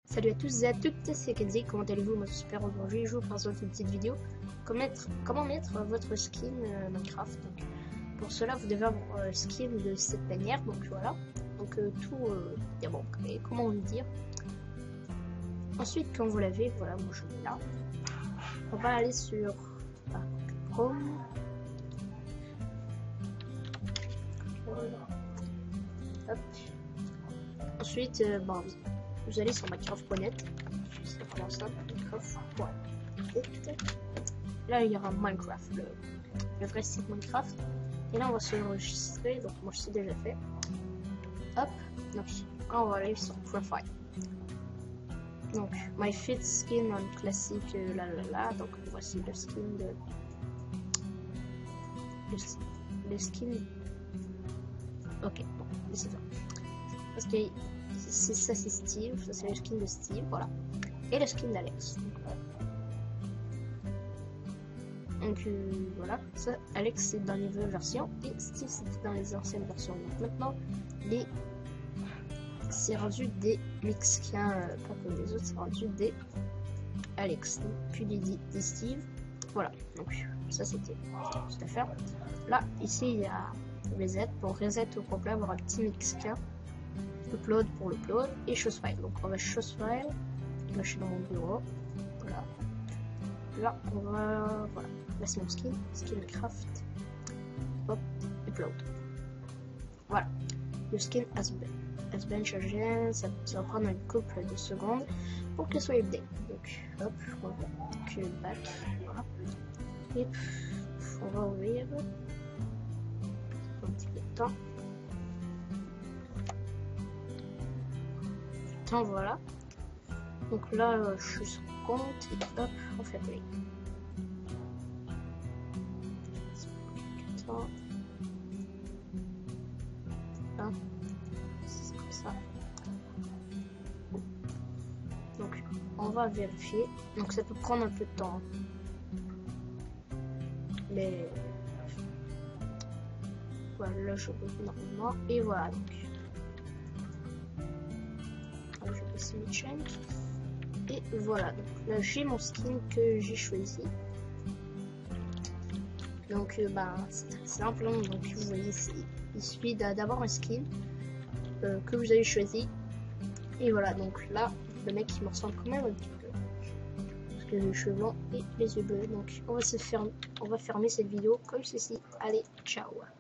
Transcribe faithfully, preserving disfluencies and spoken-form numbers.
Salut à tous et à toutes, c'est Kenzie, comment allez-vous? Moi j'espère aujourd'hui, je vous présente une petite vidéo comment mettre, comment mettre votre skin euh, Minecraft. Donc, pour cela vous devez avoir euh, skin de cette manière, donc voilà, donc euh, tout euh, diamant, et comment on le dire. Ensuite quand vous l'avez, voilà, moi je l'ai là, on va aller sur ah, Chrome. Hop. Ensuite, euh, bon, vous allez sur Minecraft point net, c'est vraiment simple, Minecraft point net. Là il y aura Minecraft, le, le vrai site Minecraft, et là on va s'enregistrer, donc moi je suis déjà fait. Hop, donc là on va aller sur Profile. Donc my fit skin en classique, euh, là là là, donc voici le skin de le, le skin. Ok, bon, c'est ça. Parce que c'est ça, c'est Steve, ça c'est le skin de Steve, voilà. Et le skin d'Alex. Donc, voilà. Donc euh, voilà, ça, Alex c'est dans les nouvelles versions et Steve c'était dans les anciennes versions. Donc maintenant, les c'est rendu des Mexicains, euh, pas comme les autres, c'est rendu des Alex, puis des, des Steve. Voilà, donc ça c'était toute l'affaire. Là, ici il y a reset, pour reset au complet, avoir un petit Mexicain. Upload pour l'upload et chose file. Donc on va chose file. Là je suis dans mon bureau. Voilà. Là on va. Voilà. Là c'est mon skin. Skin craft. Hop. Upload. Voilà. Le skin has been, has been chargé. Ça, ça va prendre un couple de secondes pour qu'il soit update. Donc hop. On va que back. Voilà. Et on va ouvrir. Un petit peu de temps. Voilà, donc là euh, je suis sur compte et hop on fait play. Là, c'est comme ça. Donc on va vérifier, donc ça peut prendre un peu de temps, mais voilà, là je peux normalement et voilà, donc je peux essayer change et voilà, donc là j'ai mon skin que j'ai choisi. Donc euh, bah c'est très simple, hein. Donc vous voyez, il suffit d'avoir un skin euh, que vous avez choisi et voilà. Donc là le mec il me ressemble quand même un petit peu parce que les cheveux longs et les yeux bleus. Donc on va se fermer, on va fermer cette vidéo comme ceci. Allez, ciao.